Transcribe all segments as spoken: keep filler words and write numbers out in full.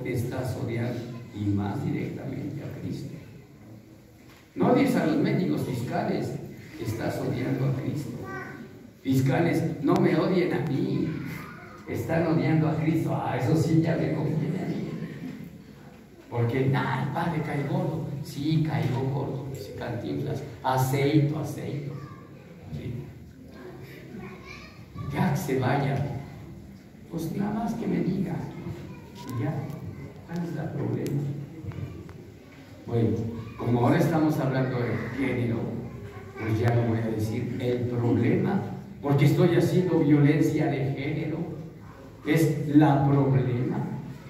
estás odiando, y más directamente a Cristo. No odies a los médicos fiscales, estás odiando a Cristo. Fiscales, no me odien a mí, están odiando a Cristo. Ah, eso sí ya me conviene a mí. Porque, nada, el padre cae gordo. Sí, caigo gordo, dice Cantinflas. Aceito, aceito. Sí. Ya que se vaya, pues nada más que me diga. Y ya, ¿cuál es el problema? Bueno, como ahora estamos hablando de género, pues ya no voy a decir el problema, porque estoy haciendo violencia de género. Es la problema.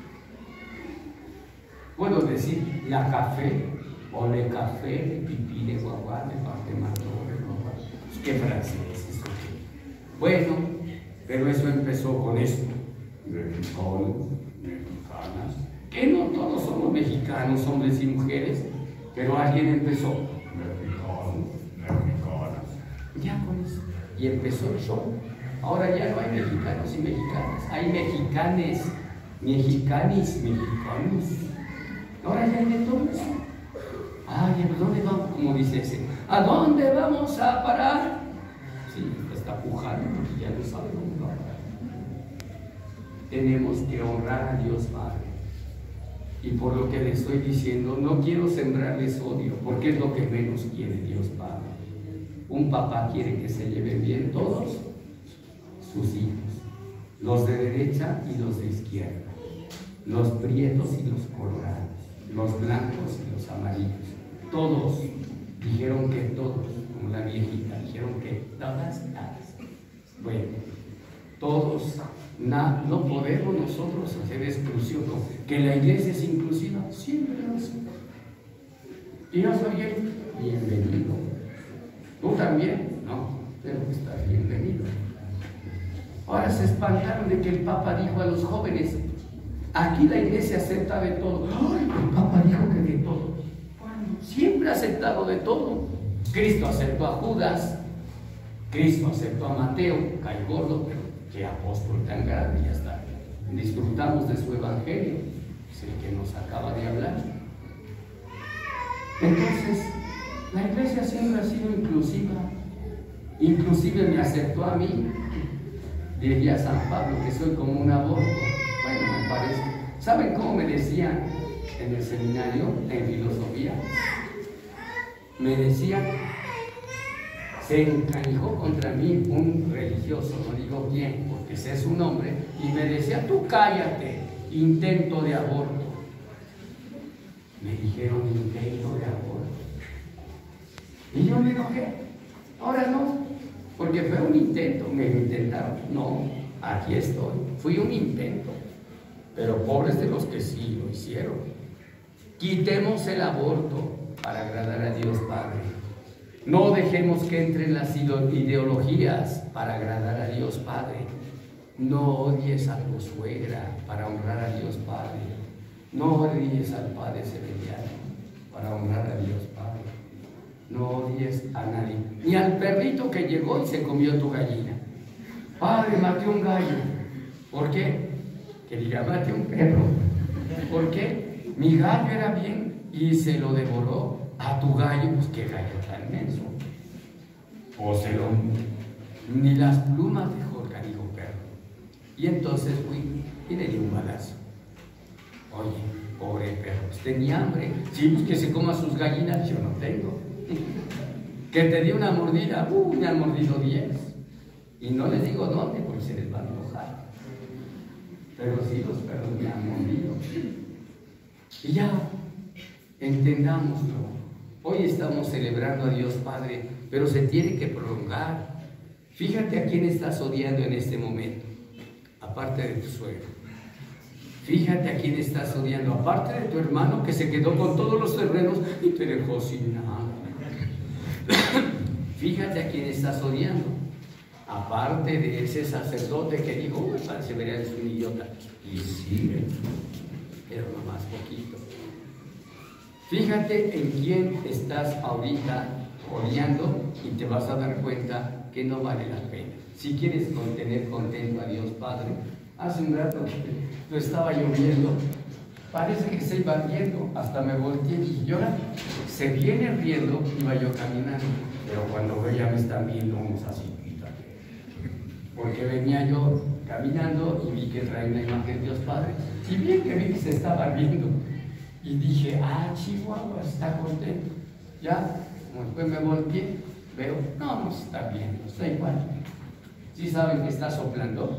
Puedo decir la café, o le café, le pipí, de guaguá, de parte mató, de guaguá. Pues qué francés es eso. Bueno, pero eso empezó con esto. Mexicanos, mexicanas. Que no todos somos mexicanos, hombres y mujeres, pero alguien empezó. Mexicanos, mexicanas. Ya con eso. Y empezó el show. Ahora ya no hay mexicanos y mexicanas, hay mexicanes, mexicanis, mexicanos. Ahora ya hay de todo eso. Ay, ¿a dónde vamos? Como dice ese, ¿a dónde vamos a parar? Sí, está pujando porque ya no sabe dónde va a parar. Tenemos que honrar a Dios Padre. Y por lo que le estoy diciendo, no quiero sembrarles odio, porque es lo que menos quiere Dios Padre. Un papá quiere que se lleven bien todos sus hijos, los de derecha y los de izquierda, los prietos y los colorados, los blancos y los amarillos. Todos dijeron que todos, como la viejita, dijeron que todas, todas. Bueno, todos, na, no podemos nosotros hacer exclusión. Que la iglesia es inclusiva, siempre lo hacemos. Y yo soy él, bienvenido. ¿Tú también? No, pero estás bienvenido. Ahora se espantaron de que el Papa dijo a los jóvenes, aquí la iglesia acepta de todo. ¡Ay, el Papa dijo que de todo! Bueno, siempre ha aceptado de todo. Cristo aceptó a Judas, Cristo aceptó a Mateo, cae gordo, pero qué apóstol tan grande, ya está. Disfrutamos de su evangelio, es el que nos acaba de hablar. Entonces, la iglesia siempre ha sido inclusiva, inclusive me aceptó a mí. Diría San Pablo que soy como un aborto. Bueno, me parece. ¿Saben cómo me decían en el seminario, en filosofía? Me decían, se encanijó contra mí un religioso, no digo quién, porque ese es su nombre, y me decía, tú cállate, intento de aborto. Me dijeron intento de aborto. Y yo me enojé. Ahora no. Porque fue un intento, me lo intentaron. No, aquí estoy. Fui un intento. Pero pobres de los que sí lo hicieron. Quitemos el aborto para agradar a Dios Padre. No dejemos que entren las ideologías para agradar a Dios Padre. No odies a tu suegra para honrar a Dios Padre. No odies al Padre Celestial para honrar a Dios Padre. No odies a nadie, ni al perrito que llegó y se comió tu gallina. Padre, maté un gallo. ¿Por qué? Que diga, maté un perro. ¿Por qué? Mi gallo era bien y se lo devoró. A tu gallo, pues qué gallo tan menso. O se lo... Ni las plumas dejó el canijo perro. Y entonces fui y le di un balazo. Oye, pobre perro, pues tenía hambre. Sí, pues que se coma sus gallinas, yo no tengo. Que te dio una mordida, uh, me han mordido diez. Y no les digo dónde, porque se les va a enojar. Pero sí, los perros me han mordido. Y ya, entendámoslo. Hoy estamos celebrando a Dios Padre, pero se tiene que prolongar. Fíjate a quién estás odiando en este momento, aparte de tu suegro. Fíjate a quién estás odiando, aparte de tu hermano que se quedó con todos los terrenos y te dejó sin nada. Fíjate a quién estás odiando, aparte de ese sacerdote que dijo, uy, parece ver es un idiota, y sigue, pero nomás poquito. Fíjate en quién estás ahorita odiando y te vas a dar cuenta que no vale la pena. Si quieres tener contento a Dios Padre, hace un rato lo estaba lloviendo parece que se iba riendo, hasta me volteé y dije, llora, se viene riendo, iba yo caminando, pero cuando veo ya me están viendo unos así, porque venía yo caminando y vi que traía una imagen de Dios Padre, y bien que vi que se estaba riendo, y dije, ah, Chihuahua, está contento, ya, después me volteé, veo, no, no se está viendo, está igual. ¿Sí saben que está soplando?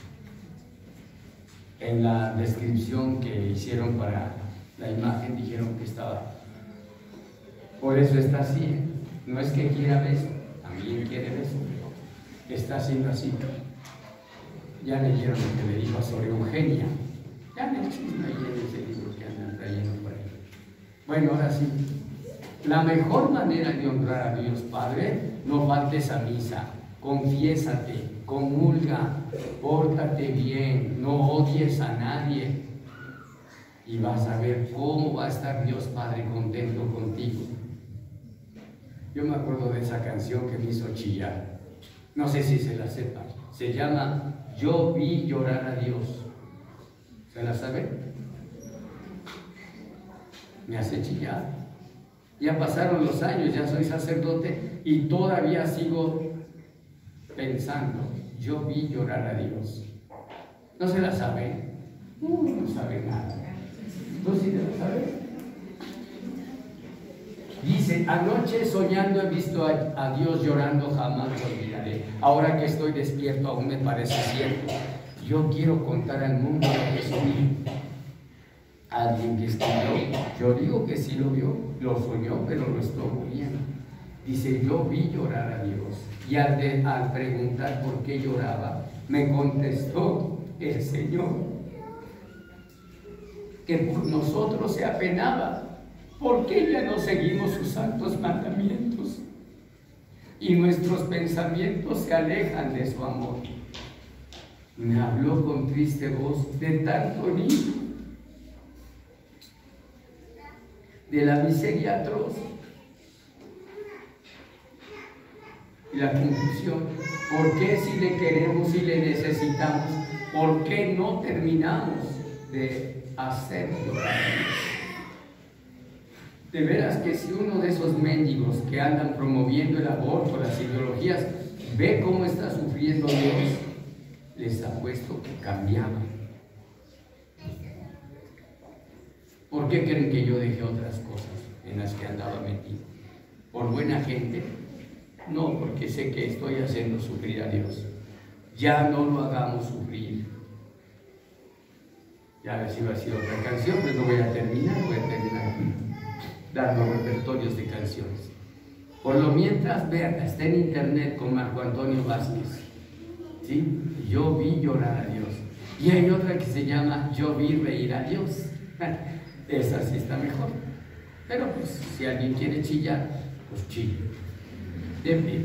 En la descripción que hicieron para la imagen dijeron que estaba. Por eso está así, ¿eh? No es que quiera beso, también quiere beso, pero está haciendo así. Ya leyeron lo que le dijo a Sor Eugenia. Ya me chisme ahí en ese libro que andan trayendo por ahí. Bueno, ahora sí. La mejor manera de honrar a Dios Padre, no faltes a misa, confiésate, comulga, pórtate bien, no odies a nadie y vas a ver cómo va a estar Dios Padre contento contigo. Yo me acuerdo de esa canción que me hizo chillar, no sé si se la sepan, se llama Yo vi llorar a Dios. ¿Se la saben? Me hace chillar. Ya pasaron los años, ya soy sacerdote y todavía sigo pensando, yo vi llorar a Dios. ¿No se la sabe? No, no sabe nada. ¿Tú sí te la sabes? Dice, anoche soñando he visto a, a Dios llorando, jamás lo olvidaré. Ahora que estoy despierto aún me parece cierto. Yo quiero contar al mundo lo que soñé. Alguien que estudió, yo digo que sí lo vio, lo soñó, pero lo estuvo viendo. Dice, yo vi llorar a Dios. Y al, de, al preguntar por qué lloraba, me contestó el Señor que por nosotros se apenaba, porque ya no seguimos sus santos mandamientos y nuestros pensamientos se alejan de su amor. Me habló con triste voz de tanto niño, de la miseria atroz. Y la conclusión, ¿por qué si le queremos y le necesitamos, por qué no terminamos de hacer llorar? De veras que si uno de esos mendigos que andan promoviendo el aborto, las ideologías, ve cómo está sufriendo Dios, les apuesto que cambiaban. ¿Por qué creen que yo dejé otras cosas en las que andaba metido? ¿Por buena gente? No, porque sé que estoy haciendo sufrir a Dios. Ya no lo hagamos sufrir. Ya les iba a decir otra canción, pero no voy a terminar, voy a terminar dando repertorios de canciones. Por lo mientras, vean, está en internet con Marco Antonio Vázquez. ¿Sí? Yo vi llorar a Dios. Y hay otra que se llama Yo vi reír a Dios. Esa sí está mejor. Pero pues, si alguien quiere chillar, pues chille. De pie.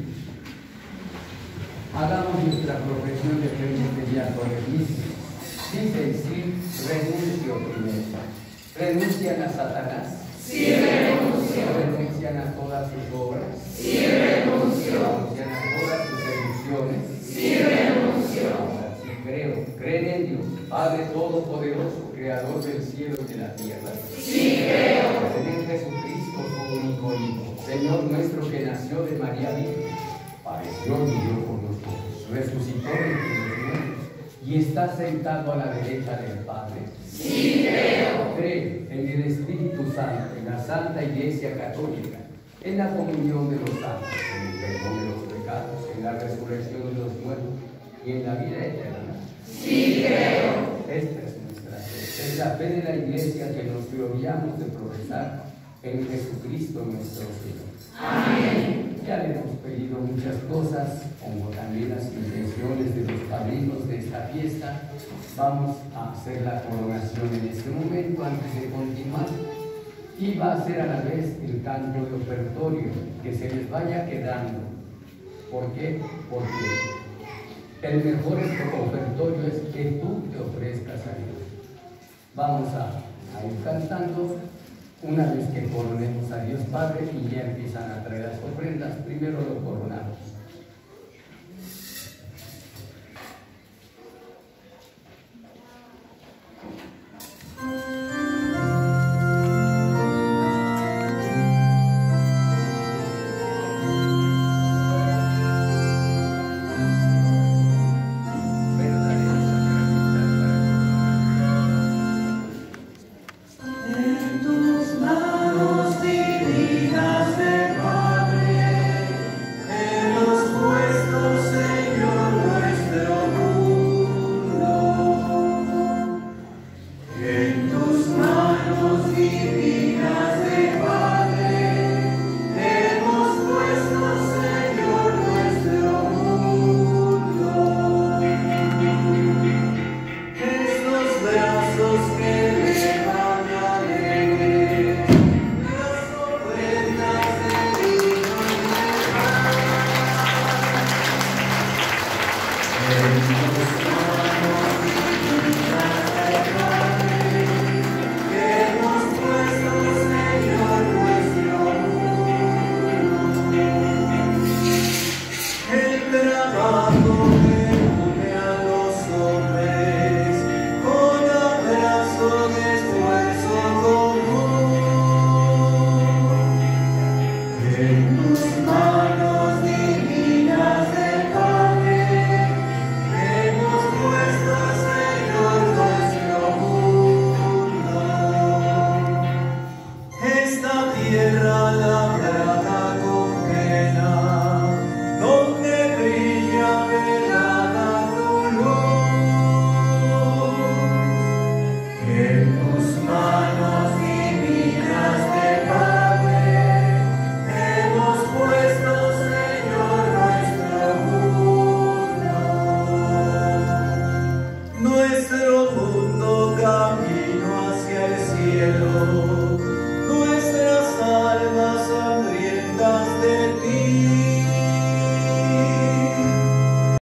Hagamos nuestra profesión de fe en este día corretísimo. Dice sí, renuncio primero. ¿Renuncian a Satanás? Sí, renuncio. ¿Renuncian a todas sus obras? Sí, renuncio. ¿Renuncian a todas sus seducciones? Sí, renuncio. Ahora sí creo. ¿Creen en Dios, Padre Todopoderoso, Creador del cielo y de la tierra? Sí, creo. ¿Creen en Jesucristo, su único Hijo, Señor nuestro, que nació de María Virgen, padeció y murió por nosotros, resucitó de entre los muertos y está sentado a la derecha del Padre? Sí, creo. Cree en el Espíritu Santo, en la Santa Iglesia Católica, en la comunión de los santos, en el perdón de los pecados, en la resurrección de los muertos y en la vida eterna. Sí, creo. Esta es nuestra fe. Es la fe de la Iglesia que nos gloriamos de profesar en Jesucristo nuestro Señor. Amén. Ya le hemos pedido muchas cosas, como también las intenciones de los padrinos de esta fiesta. Vamos a hacer la coronación en este momento antes de continuar. Y va a ser a la vez el canto de ofertorio, que se les vaya quedando. ¿Por qué? Porque el mejor ofertorio es que tú te ofrezcas a Dios. Vamos a, a ir cantando una vez que coronemos a Dios Padre y ya empiezan a traer las ofrendas. Primero lo coronamos. Dios.